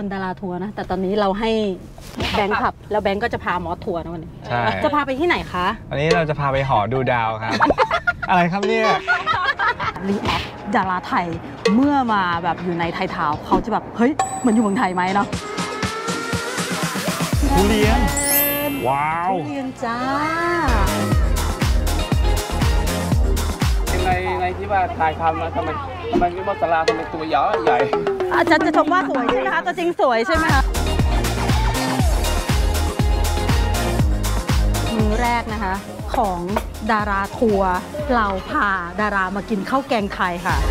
วันดาราทัวร์นะแต่ตอนนี้เราให้แบงค์ขับแล้วแบงค์ก็จะพามอสทัวร์นะวันนี้ใช่จะพาไปที่ไหนคะวันนี้เราจะพาไปหอดูดาวครับ อะไรครับเนี่ยรีแอคดาราไทยเมื่อมาแบบอยู่ในไทยทาวน์เขาจะแบบเฮ้ยเหมือนอยู่เมืองไทยไหมเนาะทุเรียนว้าวทุเรียนจ้าในที่ว่าถ่ายทำนะทำไมไม่บอกตลาดทำไมตัวใหญ่อาจารย์จะชมว่าสวยใช่ไหมคะตัวจริงสวยใช่ไหมคะมื้อแรกนะคะของดาราทัวร์เราพาดารามากินข้าวแกงไทยค่ะ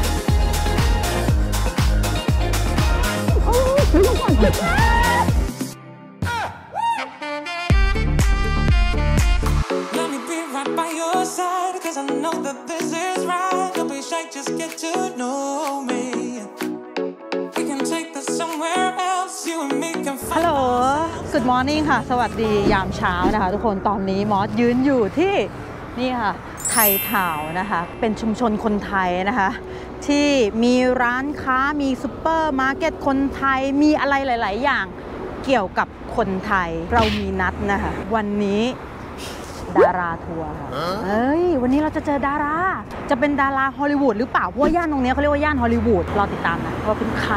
ฮัลโหล Good morning ค่ะสวัสดียามเช้านะคะทุกคนตอนนี้มอสยืนอยู่ที่นี่ค่ะไทยทาวน์นะคะเป็นชุมชนคนไทยนะคะที่มีร้านค้ามีซุปเปอร์มาร์เก็ตคนไทยมีอะไรหลายๆอย่างเกี่ยวกับคนไทยเรามีนัดนะคะวันนี้ดาราทัวร์ค่ะวันนี้เราจะเจอดาราจะเป็นดาราฮอลลีวูดหรือเปล่าเพราะว่าย่านตรงนี้เขาเรียกว่าย่านฮอลลีวูดรอติดตามนะว่าเป็นใคร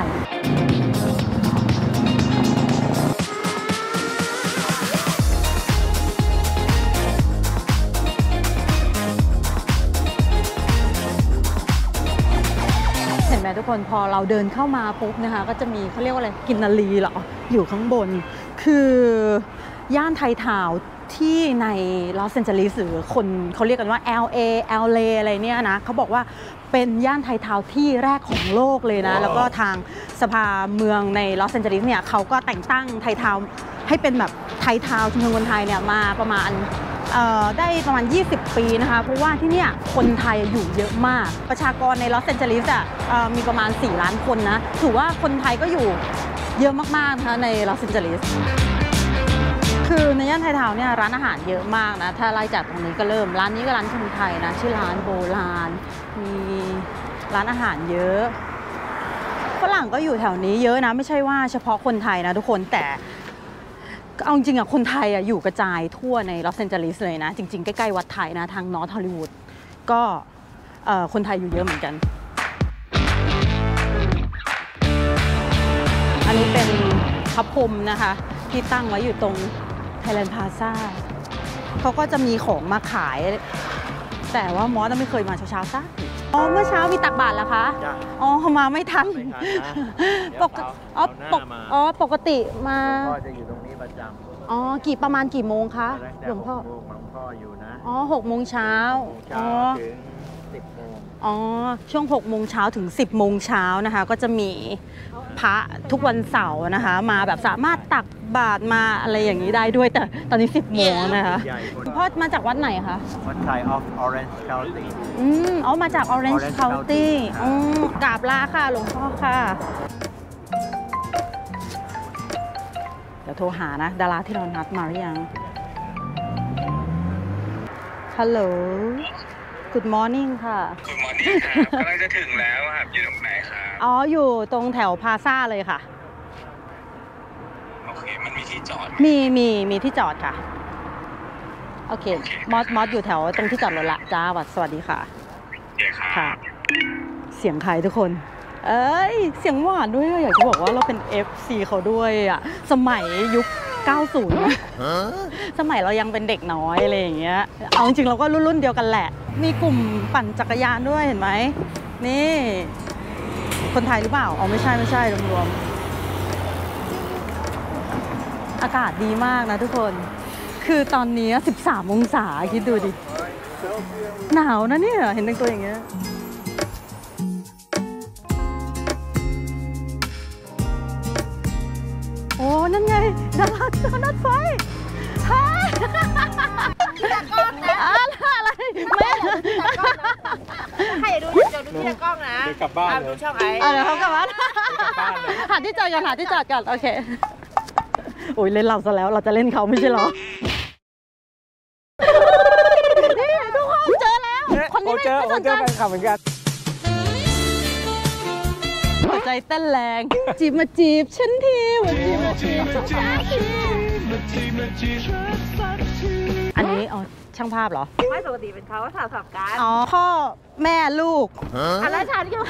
ทุกคนพอเราเดินเข้ามาปุ๊บนะคะก็จะมีเขาเรียกว่าอะไรกินนารีเหรออยู่ข้างบนคือย่านไทยทาวน์ที่ในลอสแอนเจลิสหรือคนเขาเรียกกันว่า LA อะไรเนี่ยนะเขาบอกว่าเป็นย่านไทยทาวน์ที่แรกของโลกเลยนะแล้วก็ทางสภาเมืองในลอสแอนเจลิสเนี่ยเขาก็แต่งตั้งไทยทาวน์ให้เป็นแบบไทยทาวน์ชุมชนคนไทยเนี่ยมาประมาณได้ประมาณ20 ปีนะคะเพราะว่าที่นี่คนไทยอยู่เยอะมากประชากรในลอสแอนเจลิสมีประมาณ4 ล้านคนนะถือว่าคนไทยก็อยู่เยอะมากๆนะคะในลอสแอนเจลิสคือในย่านไทยทาวน์เนี่ยร้านอาหารเยอะมากนะถ้าไล่จากตรงนี้ก็เริ่มร้านนี้ก็ร้านคนไทยนะชื่อร้านโบราณมีร้านอาหารเยอะฝรั่งก็อยู่แถวนี้เยอะนะไม่ใช่ว่าเฉพาะคนไทยนะทุกคนแต่เอาจริงๆคนไทยอยู่กระจายทั่วในลอสแอนเจลิสเลยนะจริงๆใกล้ๆวัดไทยนะทางนอร์ทฮอลลีวูดก็คนไทยอยู่เยอะเหมือนกันอันนี้เป็นพระพรหมนะคะที่ตั้งไว้อยู่ตรงไทยแลนด์พลาซ่าเขาก็จะมีของมาขายแต่ว่ามอสไม่เคยมาเช้าๆซะเมื่อเช้ามีตักบาตรแล้วคะมาไม่ทันปกติมาพ่อจะอยู่ตรงนี้ประจำประมาณกี่โมงคะหลวงพ่ออยู่นะ 6 โมงเช้าถึง10 โมงช่วง6 โมงเช้าถึง10 โมงเช้านะคะก็จะมีพระทุกวันเสาร์นะคะมาแบบสามารถตักบาตรมาอะไรอย่างนี้ได้ด้วยแต่ตอนนี้10 โมงนะคะพ่อมาจากวัดไหนคะวัดไทย of Orange County มาจาก Orange County กราบลาค่ะหลวงพ่อค่ะเดี๋ยวโทรหานะดาราที่เรานัดมาหรือยังฮัลโหล Good morning ค่ะ Good morning ครับกำลังจะถึงแล้วครับอยู่ตรงไหนครับอยู่ตรงแถวพลาซ่าเลยค่ะโอเคมันมีที่จอดมีที่จอดค่ะโอเคมอสอยู่แถวตรงที่จอดรถละจ้าสวัสดีค่ะโอเคค่ะเสียงใครทุกคนเสียงหวานด้วยอยากจะบอกว่าเราเป็น FC เขาด้วยอ่ะสมัยยุค90นะสมัยเรายังเป็นเด็กน้อยอะไรอย่างเงี้ยเอาจริงๆเราก็รุ่นเดียวกันแหละมีกลุ่มปั่นจักรยานด้วยเห็นไหมนี่คนไทยหรือเปล่าไม่ใช่รวมๆอากาศดีมากนะทุกคนคือตอนนี้13 องศาคิดดูดิหนาวนะเนี่ยเห็นตัวอย่างเงี้ยนั่นไงดาราเขานัดไฟพี่ตากล้องนะอะไรแม่ใครดูพี่ตากล้องนะกลับบ้านเลยดูช่องไอ้เดี๋ยวเขากลับบ้านหาที่จอดกันโอเคโอ้ยเล่นเราซะแล้วเราจะเล่นเขาไม่ใช่หรอนี่ทุกคนเจอแล้วคนนี้ไม่สนใจแฟนคลับเหมือนกันหัวใจเต้นแรง จีบมาจีบฉันทีมาจีบมาจีบอันนี้อ๋อช่างภาพเหรอไม่ปกติเป็นเขาว่าสลับกันอ๋อพ่อแม่ลูกอันนั้นฉันก็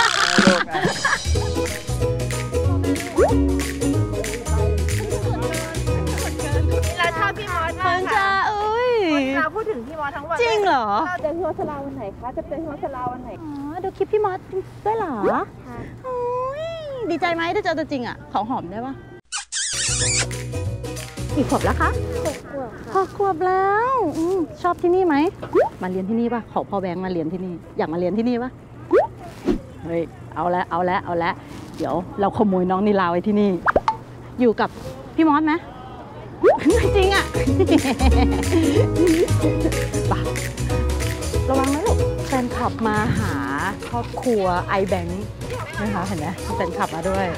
เราชอบพี่มอสเพิ่งจะเอ้ยเราพูดถึงพี่มอสทั้งวันจริงเหรอจะพี่มอสลาวันไหนคะจะเป็นพี่มอสลาวันไหนอ๋อดูคลิปพี่มอสด้วยเหรอโอ้ยดีใจไหมได้เจอตัวจริงอ่ะขอหอมได้ปะกี่ขวบแล้วคะ6 ขวบแล้วชอบที่นี่ไหมมาเรียนที่นี่ปะขอพ่อแบงค์มาเรียนที่นี่อยากมาเรียนที่นี่ปะเฮ้ยเอาละเดี๋ยวเราขโมยน้องนิลาไว้ที่นี่อยู่กับพี่มอสไหมจริงอ่ะป่ะระวังนะลูกแฟนคลับมาหาครอบครัวไอแบงค์นะคะเห็นไหมแฟนคลับมาด้วย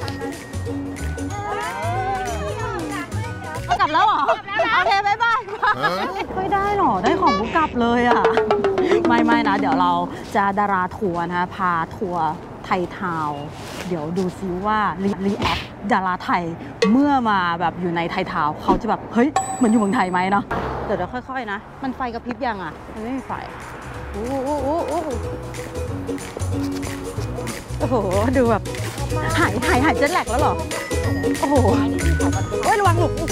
กลับแล้วเหรอโอเคบ๊ายบายไม่ได้หรอได้ของบุกกลับเลยอ่ะไม่นะเดี๋ยวเราจะดาราทัวร์นะพาทัวร์ไทยทาวน์เดี๋ยวดูซิว่ารีแอคดาราไทยเมื่อมาแบบอยู่ในไทยทาวน์เขาจะแบบเฮ้ยเหมือนอยู่เมืองไทยไหมเนาะเดี๋ยวค่อยๆนะมันไฟกระพริบยังอ่ะมันไม่มีไฟโอ้โหดูแบบหายเจ็ตแลกแล้วเหรอโอ้โหโอ้ยระวังลูก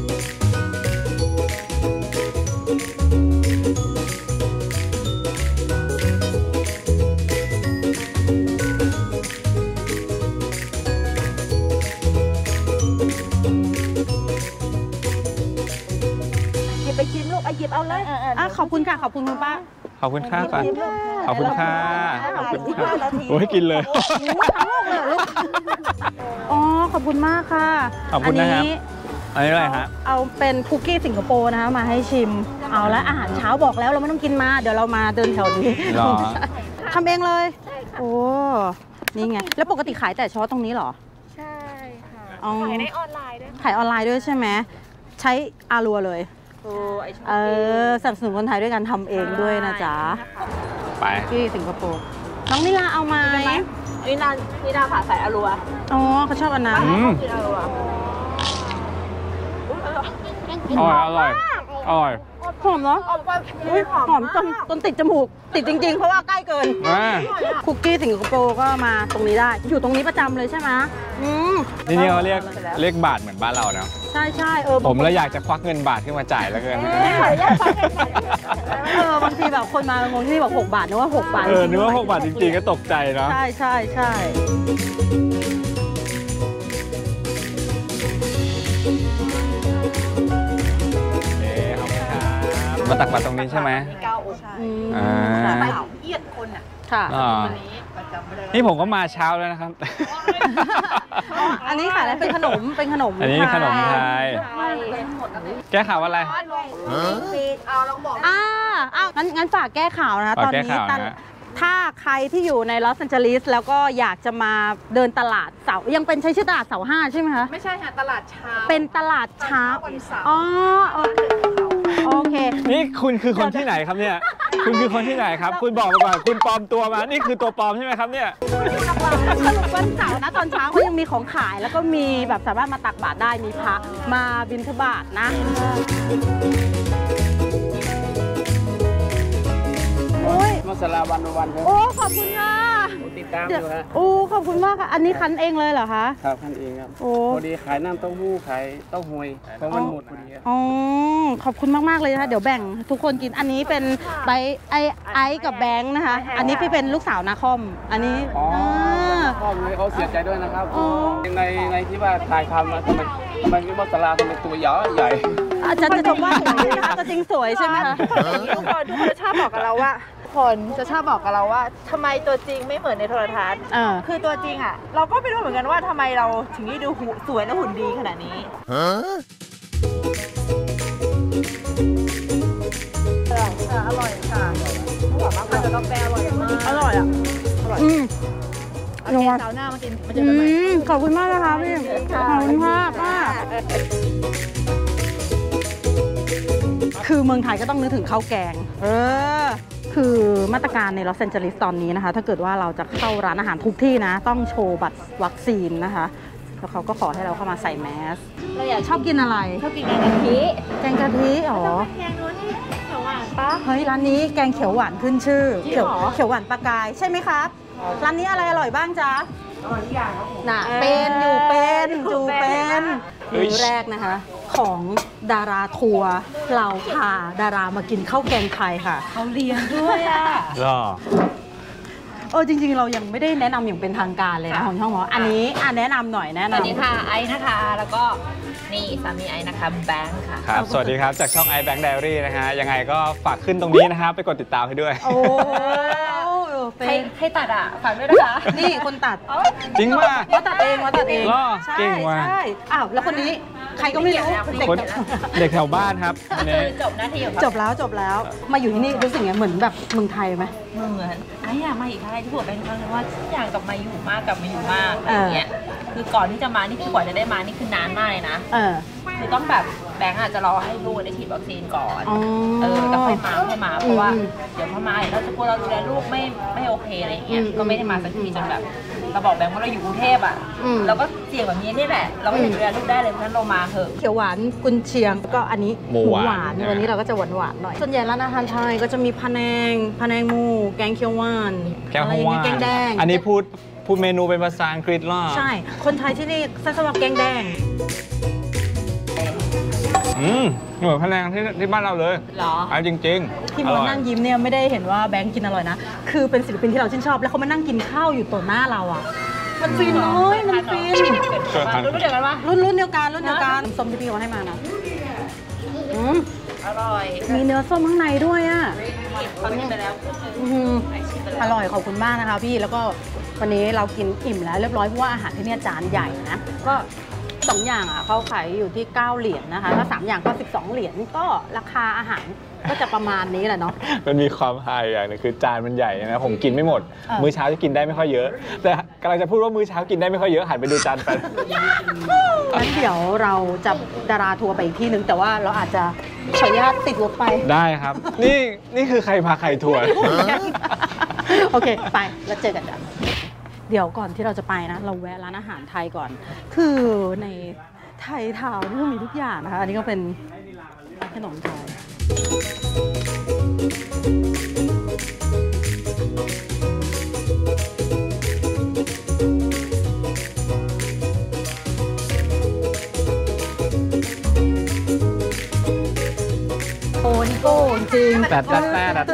ไปชิมลูกหยิบเอาเลยขอบคุณค่ะขอบคุณคุณป้าขอบคุณค่ะก่อนขอบคุณค่ะโอ้ยกินเลยทั้งโลกเลยลูกอ๋อขอบคุณมากค่ะขอบคุณนะครับอันนี้อะไรฮะเอาเป็นคุกกี้สิงคโปร์นะคะมาให้ชิมเอาละอาหารเช้าบอกแล้วเราไม่ต้องกินมาเดี๋ยวเรามาเดินแถวนี้ทำเองเลยโอ้นี่ไงแล้วปกติขายแต่เฉพาะตรงนี้เหรอใช่ค่ะขายในออนไลน์ด้วยขายออนไลน์ด้วยใช่ไหมใช้อารัวเลยสนับสนุนคนไทยด้วยการทำเองด้วยนะจ๊ะไปที่สิงคโปร์น้องนิลาเอาไหมนิลาผ่าสายอารัวอ๋อเขาชอบอันนั้นกินอารัวอร่อยหอมเนาะหอมจนติดจมูกติดจริงๆเพราะว่าใกล้เกินคุกกี้สิงคโปร์ก็มาตรงนี้ได้อยู่ตรงนี้ประจำเลยใช่ไหมนี่เขาเรียกบาทเหมือนบ้านเราเนาะใช่ผมเลยอยากจะควักเงินบาทขึ้นมาจ่ายแล้วเกินบางทีแบบคนมางงที่บอก6 บาทนึกว่า6 บาทนึกว่า6 บาทจริงๆก็ตกใจเนาะใช่มาตักบาตรตรงนี้ใช่ไหมไปเอียดคนอ่ะค่ะนี่ผมก็มาเช้าแล้วนะครับอันนี้ค่ะเป็นขนมอันนี้ขนมไทยแก้ข่าวอะไรงั้นฝากแก้ข่าวนะคะตอนนี้ถ้าใครที่อยู่ในลอสแอนเจลิสแล้วก็อยากจะมาเดินตลาดเสายังเป็นใช้ชื่อตลาดเสา5ใช่ไหมคะไม่ใช่ค่ะตลาดเช้าเป็นตลาดเช้าอ๋อโอเคนี่คุณคือคนที่ไหนครับเนี่ยคุณคือคนที่ไหนครับคุณบอกมาก่อนคุณปลอมตัวมานี่คือตัวปลอมใช่ไหมครับเนี่ยสรุปวันเสาร์นะตอนเช้าเขายังมีของขายแล้วก็มีแบบสามารถมาตักบาตรได้มีพระมาบิณฑบาตนะมัสลาวันโอ้ขอบคุณค่ะติดตามอยู่ฮะโอ้ขอบคุณมากค่ะอันนี้คั้นเองเลยเหรอคะครับคั้นเองครับพอดีขายน้ำเต้าหู้ขายเต้าหวยเพราะมันหมดพอดีอ๋อขอบคุณมากๆเลยนะคะเดี๋ยวแบ่งทุกคนกินอันนี้เป็นใบไอกับแบงค์นะคะอันนี้พี่เป็นลูกสาวนาคอมอันนี้พ่อเลยเขาเสียใจด้วยนะครับในที่ว่าถ่ายทำนะทำไมพี่มัสลาทำไมตัวใหญ่จะชมว่าสวยนะคะตัวจริงสวยใช่ไหมคะทุกคนชอบบอกกับเราว่าคนจะชอบบอกกับเราว่าทำไมตัวจริงไม่เหมือนในโทรทัศน์คือตัวจริงอ่ะเราก็ไม่รู้เหมือนกันว่าทำไมเราถึงได้ดูสวยและหุ่นดีขนาดนี้อร่อยค่ะหวานมากค่ะกาแฟอร่อยมากอร่อยอ่ะอร่อยเช้าหน้ามากินมาเจอกันใหม่ขอบคุณมากนะคะพี่ขอบคุณมากคือเมืองไทยก็ต้องนึกถึงข้าวแกงคือมาตรการในลอสแอนเจลิสตอนนี้นะคะ ถ้าเกิดว่าเราจะเข้าร้านอาหารทุกที่นะ ต้องโชว์บัตรวัคซีนนะคะแล้วเขาก็ขอให้เราเข้ามาใส่แมสเราอยากชอบกินอะไรชอบกินแกงกะทิแกงกะทิอ๋อแกงนู้นนี่เขียวหวานปะเฮ้ยร้านนี้แกงเขียวหวานขึ้นชื่อจริงเขียวเหรอเขียวหวานปลากายใช่ไหมครับร้านนี้อะไรอร่อยบ้างจ๊ะอร่อยทุกอย่างครับผมน่ะเป็นอยู่เป็นอยู่เป็นเฮ้ยมื้อแรกนะคะ ของดาราทัวร์เราพาดารามากินข้าวแกงไทยค่ะเขาเลี้ยงด้วยอ่ะหรอจริงๆเรายังไม่ได้แนะนำอย่างเป็นทางการเลยนะของช่องหมออันนี้แนะนำหน่อยแนะสวัสนำดีค่ะไอซ์นะคะ แล้วก็นี่สามีไอซ์นะคะแบงค์ค่ะครับ สวัสดีครับจากช่อง iBank Diary นะฮะยังไงก็ฝากขึ้นตรงนี้นะครับไปกดติดตามให้ด้วยโอ้เป็ให้ตัดอ่ะฝากด้วยนะคะนี่คนตัดจริงว่าว่าตัดเองว่าตัดเองเหรอใช่เก่งว่ะใช่อ้าวแล้วคนนี้ใครก็ไม่รู้เด็กคนเด็กแถวบ้านครับอันคืนี้อจบหน้าที่ของจบแล้วมาอยู่ที่นี่รู้สึกไงเหมือนแบบเมืองไทยไหมเหมือนไอ้อยากมาอีกครั้งที่บอกเป็นครั้งนึงว่าอยากกลับมาอยู่มากอะไรอย่างเงี้ยคือก่อนที่จะมานี่คือกว่าจะได้มานี่คือนานมากเลยนะ คือต้องแบบแบงค์อาจจะรอให้ลูกได้ฉีดวัคซีนก่อนแล้วค่อยมาเพราะว่าเดี๋ยวพอมาเราจะกลัวเราดูแลลูกไม่โอเคอะไรอย่างเงี้ยก็ไม่ได้มาสักทีจนแบบเราบอกแบงค์ว่าเราอยู่กรุงเทพอ่ะเราก็เสี่ยงแบบนี้นี่แหละเราไม่เห็นดูแลลูกได้เลยเพราะฉะนั้นเรามาเถอะเขียวหวานกุนเชียงก็อันนี้หมูหวานวันนี้เราก็จะหวานๆหน่อยส่วนใหญ่ร้านอาหารไทยก็จะมีพะแนงหมูแกงเขียวหวานแกงอะไรฮอย่างวาเงี้ยแกงแดงอันนี้พูดเมนูเป็นภาษาอังกฤษล่ะใช่ คนไทยที่นี่จะสมัครแกงแดงเหมือนพะแนงที่บ้านเราเลยเหรอจริงๆที่อมร่ดอยนั่งยิ้มเนี่ยไม่ได้เห็นว่าแบงค์กินอร่อยนะ คือเป็นศิลปินที่เราชื่นชอบ แล้วเขามานั่งกินข้าวอยู่ต่อหน้าเราอ่ะ มันฟินเลยมันฟินรู้ไม่เดียวกันปะรุ่นเดียวกันส้มที่พี่เขาให้มานะอร่อยมีเนื้อส้มข้างในด้วยอ่ะเขาชิมไปแล้วอร่อยขอบคุณมากนะคะพี่แล้วก็วันนี้เรากินอิ่มแล้วเรียบร้อยเพราะว่าอาหารที่นี่จานใหญ่นะก็2อย่างอ่ะเขาขายอยู่ที่9เหรียญนะคะถ้า3อย่างก็12เหรียญก็ราคาอาหารก็จะประมาณนี้แหละเนาะมันมีความไฮอย่างหนึงคือจานมันใหญ่นะผมกินไม่หมด มื้อเช้าจะกินได้ไม่ค่อยเยอะ แต่กำลังจะพูดว่ามื้อเช้ากินได้ไม่ค่อยเยอะหันไปดูจานไปงั้นเดี๋ยวเราจะดาราทัวร์ไปอีกที่หนึ่งแต่ว่าเราอาจจะขออนุญาตติดรถไปได้ครับ นี่คือใครพาใครทัวร์โอเคไปแล้วเจอกันกันเดี๋ยวก่อนที่เราจะไปนะเราแวะร้านอาหารไทยก่อน คือในไทยทาวน์นี่ก็มีทุกอย่างนะคะอันนี้ก็เป็นขนมไทยโอ้นี่โก้จริงแต่แฮะ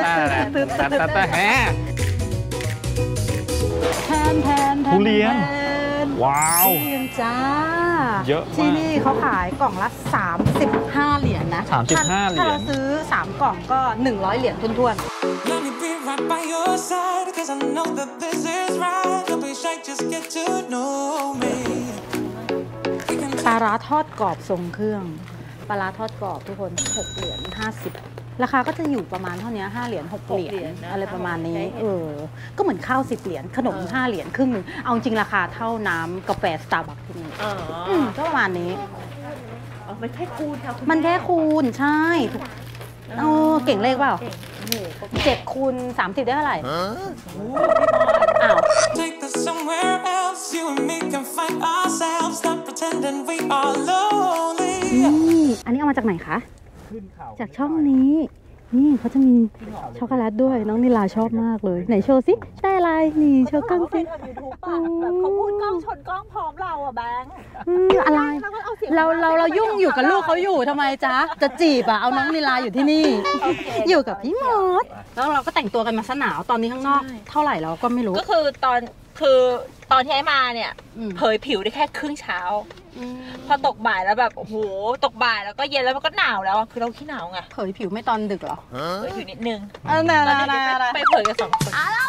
แทนทุเรียน ว้าวทุเรียนจ้าเยอะมากที่นี่เขาขายกล่องละ35เหรียญนะ 35เหรียญถ้าเราซื้อ3กล่องก็100เหรียญท้วน Let me be right by your side, 'cause I know that this is right. Don't be shy, just get to know me. ๆปลาร้าทอดกรอบทรงเครื่องปลาร้าทอดกรอบทุกคน6เหรียญ50ราคาก็จะอยู่ประมาณเท่านี้5เหรียญ6เหรียญอะไรประมาณนี้ก็เหมือนข้าว10เหรียญขนม5เหรียญครึ่งนึงเอาจริงราคาเท่าน้ำกาแฟสตาร์บัคที่นี่ก็ประมาณนี้มันแค่คูณค่ะมันแค่คูณใช่เก่งเลขเปล่า7คูณ30ได้เท่าไหร่อ้าว Take this somewhere else. You and me can find ourselves. Stop pretending we are lonely. อันนี้เอามาจากไหนคะจากช่องนี้นี่เขาจะมีช็อกโกแลตด้วยน้องนิลาชอบมากเลยไหนโชว์สิใช่อะไรนี่โชว์กล้องสิแบบเขาพูดกล้องชนกล้องพร้อมเราอ่ะแบงค์อะไรเราก็เอาเสียงเรายุ่งอยู่กับลูกเขาอยู่ทำไมจ๊ะจะจีบเอาน้องนิลาอยู่ที่นี่ อยู่กับพี่มดแล้วเราก็แต่งตัวกันมาสนาวตอนนี้ข้างนอกเท่าไหร่เราก็ไม่รู้ก็คือตอนที่ไอ้มาเนี่ยเผยผิวได้แค่ครึ่งเช้าพอตกบ่ายแล้วแบบโอ้โหตกบ่ายแล้วก็เย็นแล้วมันก็หนาวแล้วคือเราขี้หนาวไงเผยผิวไม่ตอนดึกเหรอเผยผิวนิดนึงน่าตอนนี้ไปเผยกัน2 คน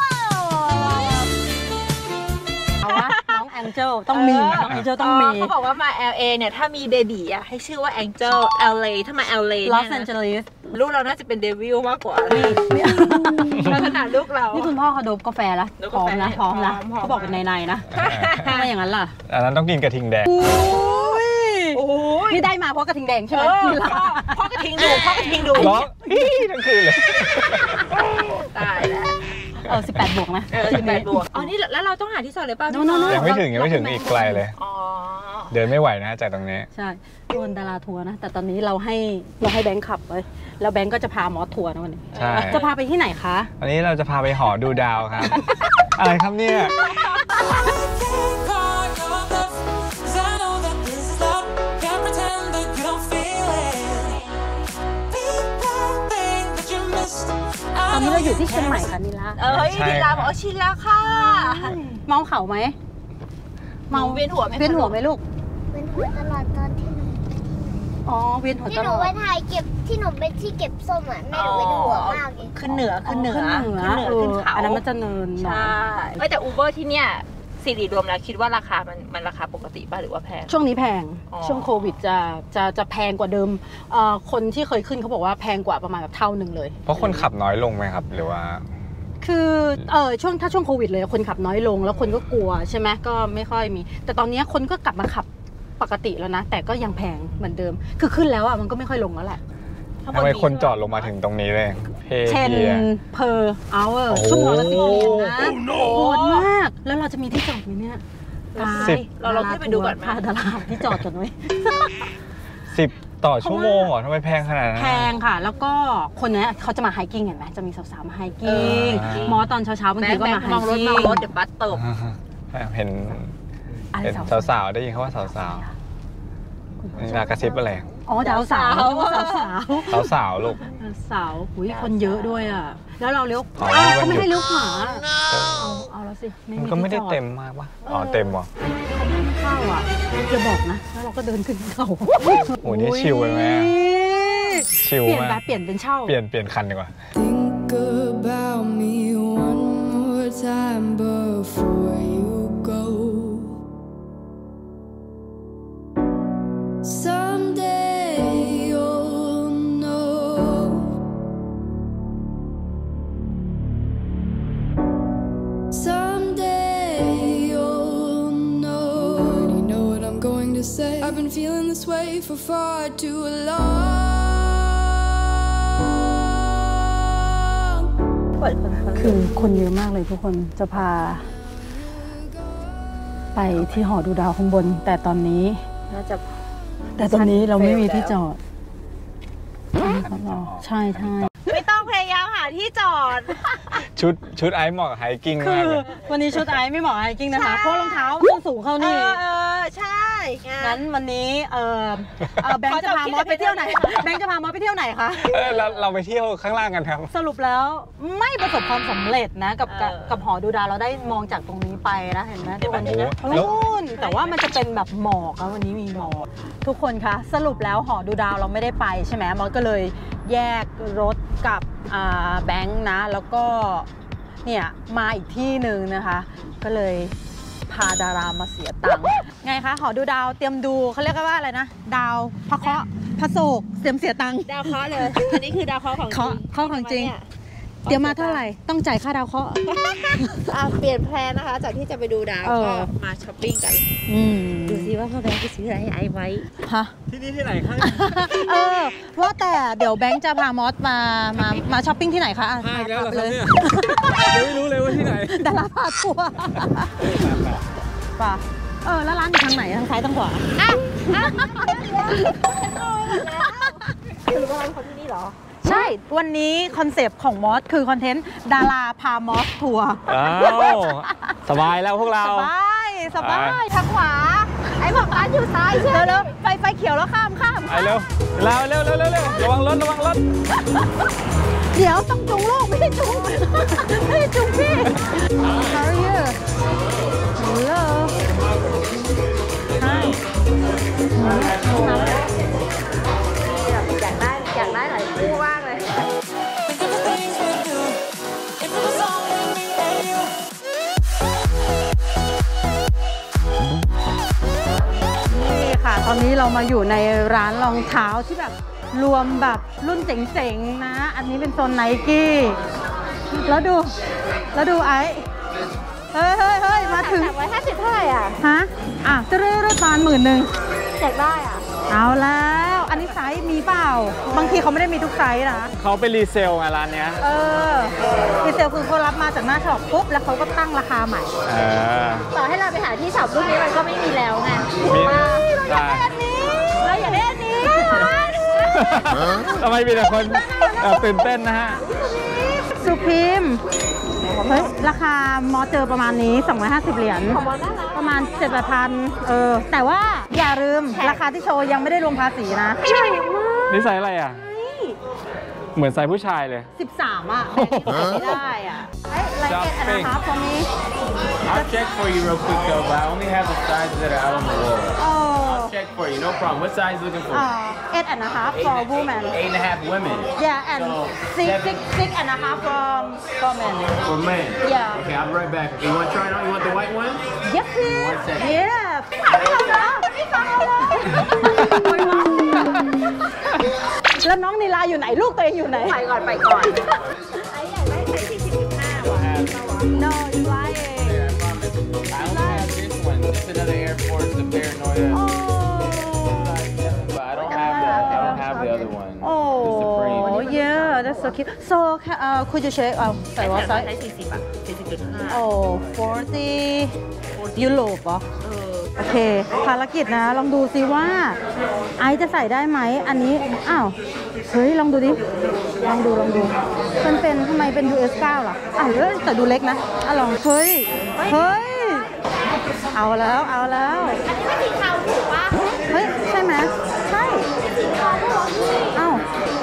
เอาวะน้องแองเจิลต้องมีน้องแองเจิลต้องมีเขาบอกว่ามา LA เนี่ยถ้ามีเบบีอ่ะให้ชื่อว่า Angel LA ถ้ามา LA ลอเนี่ยสแอนเจลิสลูกเราน่าจะเป็นเดวิลมากกว่าขนาดลูกเรานี่คุณพ่อเขาโดบกาแฟแล้วพร้อมนะเขาบอกเป็นในๆนะทำไมอย่างนั้นล่ะอันนั้นต้องกินกระทิงแดงโอ้ยนี่ได้มาเพราะกระทิงแดงใช่ไหมพ่อกระทิงดูร้องทั้งคืนเลยตายแล้ว 18 บวกนะ 18 บวกอ๋อนี่แล้วเราต้องหาที่จอดเลยป่ะยังไม่ถึงอีกไกลเลยเดินไม่ไหวนะจากตรงนี้ใช่โดนดาราทัวร์นะแต่ตอนนี้เราให้แบงค์ขับเลยแล้วแบงค์ก็จะพามอสทัวร์นะวันนี้ใช่จะพาไปที่ไหนคะวันนี้เราจะพาไปหอดูดาวครับ อะไรครับเนี่ยตอนนี้เราอยู่ที่เชียงใหม่ค่ะนิลานิลาบอกชินแล้วค่ะเมาเข่าไหมเมาเวียนหัวไหมลูกเวียนหัวตลอดตอนที่หนูเวียนหัวตลอดที่หนูไปถ่ายที่หนูไปที่เก็บส้มอ่ะแม่หนูเวียนหัวมากเลยขึ้นเหนือขึ้นเขาอันนั้นมันจะเนินใช่แต่อูเบอร์ที่เนี่ยสิริรวมแล้วคิดว่าราคามันราคาปกติป่ะหรือว่าแพงช่วงนี้แพงช่วงโควิดจะแพงกว่าเดิมคนที่เคยขึ้นเขาบอกว่าแพงกว่าประมาณแบบเท่านึงเลยเพราะคนขับน้อยลงไหมครับหรือว่าคือช่วงโควิดเลยคนขับน้อยลงแล้วคนก็กลัวใช่ไหมก็ไม่ค่อยมีแต่ตอนนี้คนก็กลับมาขับปกติแล้วนะแต่ก็ยังแพงเหมือนเดิมคือขึ้นแล้วมันก็ไม่ค่อยลงแล้วแหละทำไมคนจอดลงมาถึงตรงนี้เลย 10 per hour ชั่วโมงละ10 เหรียญนะโหดมากแล้วเราจะมีที่จอดไหมเนี่ยเราขึ้นไปดูก่อนพาดาราที่จอดกันไว้ 10 ต่อชั่วโมงเหรอทำไมแพงขนาดนั้นแพงค่ะแล้วก็คนนี้เขาจะมาไฮกิ้งเห็นไหมจะมีสาวๆมาไฮกิ้งมอตอนเช้าๆบางทีก็มาไฮกิ้งมองรถเดี๋ยวบัสตกเห็นสาวๆได้ยินเขาว่าสาวๆนี่ลากระซิบอะไรอ๋อสาวลูกสาวคนเยอะด้วยอ่ะแล้วเราเลี้ยวก็ไม่ให้เลี้ยวขวาเอาแล้วสิมันก็ไม่ได้เต็มมากวะเต็มว่ะเข้าอ่ะจะบอกนะแล้วเราก็เดินขึ้นเขาโอ้นี่ชิลเลยไหมชิลมากเปลี่ยนเป็นเช่าเปลี่ยนคันดีกว่า Think about me one more time before you go Someday you'll know Someday you'll know And you know what I'm going to say I've been feeling this way for far too long คือคนเยอะมากเลยทุกคนจะพาไปที่หอดูดาวข้างบนแต่ตอนนี้เราไม่มีที่จอดใช่ไม่ต้องพยายามหาที่จอดชุดไอซ์เหมาะกับไฮกิ้งมากเลยวันนี้ชุดไอซ์ไม่เหมาะไฮกิ้งนะคะเพราะรองเท้าส้นสูงเข้านี่ใช่งั้นวันนี้แบงค์จะพามอสไปเที่ยวไหนคะเราไปเที่ยวข้างล่างกันครับสรุปแล้วไม่ประสบความสำเร็จนะกับหอดูดาวเราได้มองจากตรงนี้ไปนะเห็นไหมทุกคนนู่นแต่ว่ามันจะเป็นแบบหมอกนะวันนี้มีหมอกทุกคนคะสรุปแล้วหอดูดาวเราไม่ได้ไปใช่ไหมมอสก็เลยแยกรถกับแบงค์นะแล้วก็เนี่ยมาอีกที่หนึ่งนะคะก็เลยพาดารามาเสียตังค์ไงคะหอดูดาวเตรียมดูเขาเรียกว่าอะไรนะดาวพระเคราะห์พระโศกเสียตังค์ดาวเคราะห์เลยอันนี้คือดาวเคราะห์ของจริงเคราะห์ของจริงเตรียมมาเท่าไหร่ต้องจ่ายค่าดาวเคราะห์เปลี่ยนแพลนนะคะจากที่จะไปดูดาวก็มาช้อปปิ้งกันดูซิว่าพ่อแบงค์จะซื้ออะไรให้ไอไว้ที่นี่ที่ไหนคะว่าแต่เดี๋ยวแบงค์จะพามอสมาช้อปปิ้งที่ไหนคะแล้วเลยยังไม่รู้เลยว่าที่ไหนดาราพาทัวร์ป่ะแล้วร้านอยู่ทางไหนทางซ้ายทางขวาคือว่าร้านเขาที่นี่เหรอใช่วันนี้คอนเซปต์ของมอสคือคอนเทนต์ดาราพามอสทัวร์สบายแล้วพวกเราสบายทางขวาไอ้บอกร้านอยู่ซ้ายใช่ไหมเร็วไฟเขียวแล้วข้ามไปเร็วระวังรถเดี๋ยวต้องจุงลูกไม่ได้จุงพี่ How are you Hello Hi อยากได้หลายคู่มากเลยนี่ค่ะตอนนี้เรามาอยู่ในร้านรองเท้าที่แบบรวมแบบรุ่นเจ๋งๆนะอันนี้เป็นโซนไนกี้แล้วดูไอ้เฮ้ยมาถึง 350เท่าไหร่อ่ะฮะจะเรื่อยๆประมาณ10,000 อยากได้อ่ะเอาแล้วอันนี้ไซส์มีเปล่าบางทีเขาไม่ได้มีทุกไซส์นะเขาไปรีเซลไงร้านเนี้ยดีเซลคือเขารับมาจากหน้าช็อปปุ๊บแล้วเขาก็ตั้งราคาใหม่ต่อให้เราไปหาที่ช็อปรุ่นนี้มันก็ไม่มีแล้วไงมีเราอยากได้อันนี้เราอยากได้อันนี้ทำไมมีแต่คนตื่นเต้นนะฮะสุพีมเฮ้ยราคามอเจอประมาณนี้250 เหรียญประมาณ 7,000 แต่ว่าอย่าลืมราคาที่โชว์ยังไม่ได้รวมภาษีนะนี่ไซส์อะไรอ่ะ เหมือนไซส์ผู้ชายเลย 13อ่ะไม่ได้อ่ะไลเกตนะครับตรงนี้ I'll check for you real quick though, but I only have the sizes that are out on the wall. โอ้ I'll check for you, no problem. What size you looking for? 8.5 for women 8.5 women. yeah and 6.5 for men For men? Yeah. Okay, I'll be right back. You want to try it on? You want the white one? yes please One second. yeah แล้วน้องนิลาอยู่ไหนลูกตัวเองอยู่ไหนไปก่อน no you lying I only have this one. Just another Air Force, the Paranoia. But I don't have the other one. The Supreme. Oh yeah that's so cute so could you check ใส่ว่าไซส์ใช้40อ่ะ 40.5 โอ้40ยุโรปเหรอโอเคภารกิจนะลองดูซิว่าไอซ์จะใส่ได้ไหมอันนี้อ้าวเฮ้ยลองดูดิลองดูเป็นทำไมเป็น US 9ล่ะอ้าวแต่ดูเล็กนะลองเฮ้ยเอาแล้วอันนี้เป็นสีขาวถูกปะเฮ้ยใช่ไหมใช่อ้าว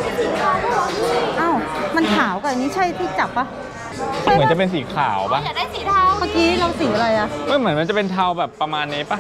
มันขาวกับอันนี้ใช่ที่จับปะเหมือนจะเป็นสีขาวปะอยากได้สีเทาเมื่อกี้เราสีอะไรอะไม่เหมือนมันจะเป็นเทาแบบประมาณนี้ปะ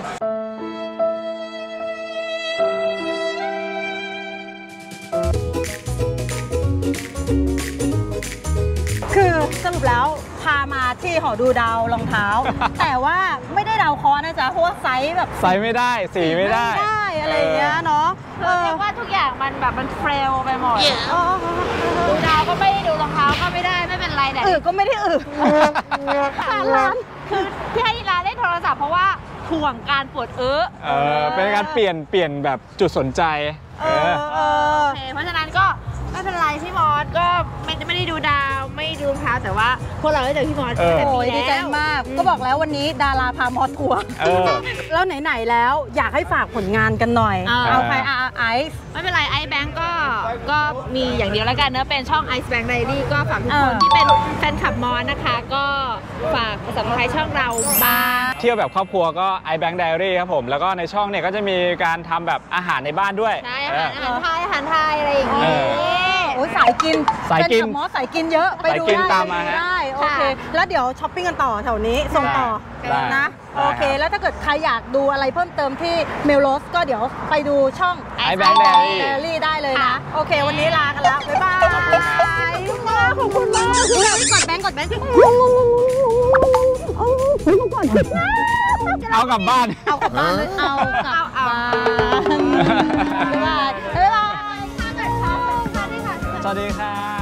คือสรุปแล้วพามาที่หอดูดาวรองเท้า แต่ว่าไม่ได้ดาวคอนะจ๊ะเพราะว่าไซส์แบบไซส์ไม่ได้สีไม่ได้อะไรอย่างเงี้ยเนาะเรียกว่าทุกอย่างมันแบบมันเฟลไปหมดดูดาวก็ไม่ได้ดูรองเท้าก็ไม่ได้ไม่เป็นไรแต่ก็ไม่ได้ร้านคือที่ให้ร้านได้โทรศัพท์เพราะว่าห่วงการปวดเป็นการเปลี่ยนแบบจุดสนใจโอเคเพราะฉะนั้นก็ไม่เป็นไรพี่มอสก็ไม่ได้ดูดาวไม่ดูรองเท้าแต่ว่าพวกเราได้เจอพี่มอสโอ้ยดีใจมากก็บอกแล้ววันนี้ดาราพามอสทัวร์แล้วไหนๆแล้วอยากให้ฝากผลงานกันหน่อยเอาใครไอซ์ไม่เป็นไรไอซ์แบงก์ก็มีอย่างเดียวแล้วกันเนอะเป็นช่อง Ice Bank Diary ก็ฝากทุกคนที่เป็นแฟนคลับมอสนะคะก็ฝากภาษาไทยช่องเราบ้างเที่ยวแบบครอบครัวก็ Ice Bank Diary ครับผมแล้วก็ในช่องเนี่ยก็จะมีการทำแบบอาหารในบ้านด้วยใช่อาหารไทยอะไรอย่างเงี้ยโอ้ยสายกินมอสสายกินเยอะไปดูได้โอเคแล้วเดี๋ยวช้อปปิ้งกันต่อแถวนี้ส่งต่อนะโอเคแล้วถ้าเกิดใครอยากดูอะไรเพิ่มเติมที่เมลโลสก็เดี๋ยวไปดูช่อง Ice Bank Diary ได้เลยนะโอเควันนี้ลากันแล้วบ๊ายบายขอบคุณมากกดแบงค์เอากลับบ้านเลยเอากลับบ้านบ๊ายบายสวัสดีครับ